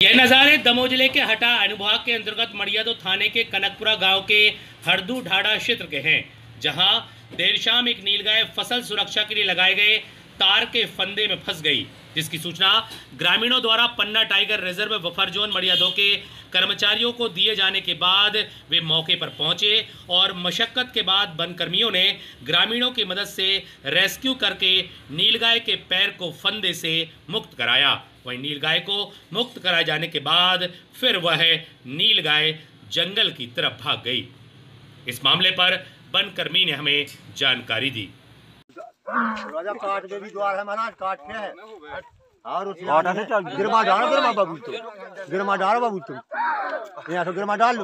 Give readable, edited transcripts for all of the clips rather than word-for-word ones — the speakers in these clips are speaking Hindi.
ये नज़ारे दमोह जिले के हटा अनुभाग के अंतर्गत मड़ियादो थाने के कनकपुरा गांव के हरदू ढाड़ा क्षेत्र के हैं, जहां देर शाम एक नीलगाय फसल सुरक्षा के लिए लगाए गए तार के फंदे में फंस गई, जिसकी सूचना ग्रामीणों द्वारा Panna tiger reserve buffer zone Madiyado के कर्मचारियों को दिए जाने के बाद वे मौके पर पहुंचे और मशक्कत के बाद वनकर्मियों ने ग्रामीणों की मदद से रेस्क्यू करके नीलगाय के पैर को फंदे से मुक्त कराया। वहीं नीलगाय को मुक्त कराए जाने के बाद फिर वह नीलगाय जंगल की तरफ भाग गई। इस मामले पर वनकर्मी ने हमें जानकारी दी। राजा काट के भी द्वार है महाराज, काट के है और उस गिरमा डालो बाबू, तो गिरमा डालो बाबू, तुम यहाँ से गिरमा डाल लो,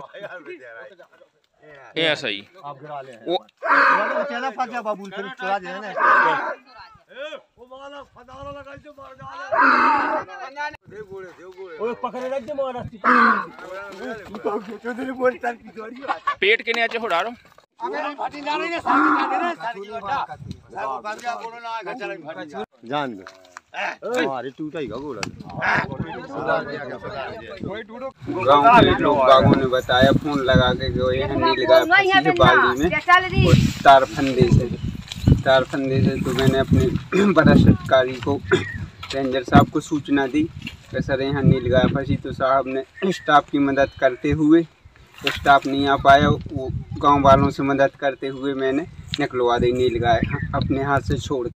ये ऐसा ही आप गिरा ले वो चला फंस जा बाबू, फिर चला दे ना वो माला फदारा लगाई तो मार डाले दे गोले ओ पकड़े रख दे मारा तो बोल तर की जोड़ी पेट के नीचे हो डालो जान दो हमारे टूटा ही गोला। गाँव के लोग बागों ने बताया, फोन लगा के गए हैं नीलगाय फंसी है बाली में और तार फंदे से तो मैंने अपने वरिष्ठ अधिकारी को रेंजर साहब को सूचना दी कि सर यहाँ नीलगाय फंसी, तो साहब ने स्टाफ की मदद करते हुए, स्टाफ नहीं आ पाया, वो गांव वालों से मदद करते हुए मैंने निकलवा दी नीलगाय अपने हाथ से छोड़।